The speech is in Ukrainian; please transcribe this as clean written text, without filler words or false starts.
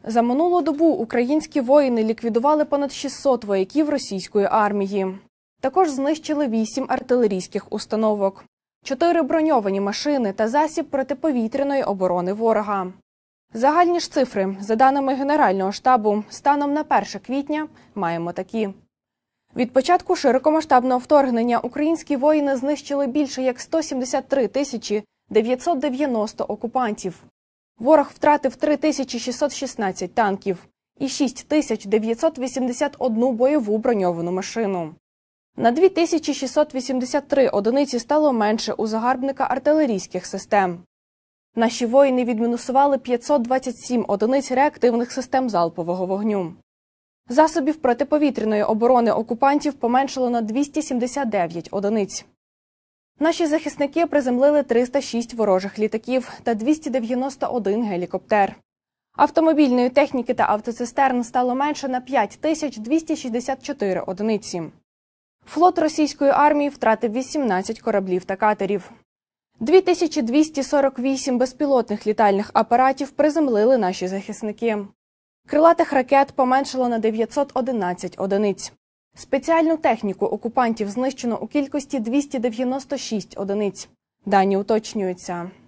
За минулу добу українські воїни ліквідували понад 600 вояків російської армії. Також знищили 8 артилерійських установок, 4 броньовані машини та засіб протиповітряної оборони ворога. Загальні ж цифри, за даними Генерального штабу, станом на 1 квітня маємо такі. Від початку широкомасштабного вторгнення українські воїни знищили більше як 173 тисячі 990 окупантів. Ворог втратив 3616 танків і 6981 бойову броньовану машину. На 2683 одиниці стало менше у загарбника артилерійських систем. Наші воїни відмінусували 527 одиниць реактивних систем залпового вогню. Засобів протиповітряної оборони окупантів поменшало на 279 одиниць. Наші захисники приземлили 306 ворожих літаків та 291 гелікоптер. Автомобільної техніки та автоцистерн стало менше на 5264 одиниці. Флот російської армії втратив 18 кораблів та катерів. 2248 безпілотних літальних апаратів приземлили наші захисники. Крилатих ракет поменшало на 911 одиниць. Спеціальну техніку окупантів знищено у кількості 296 одиниць. Дані уточнюються.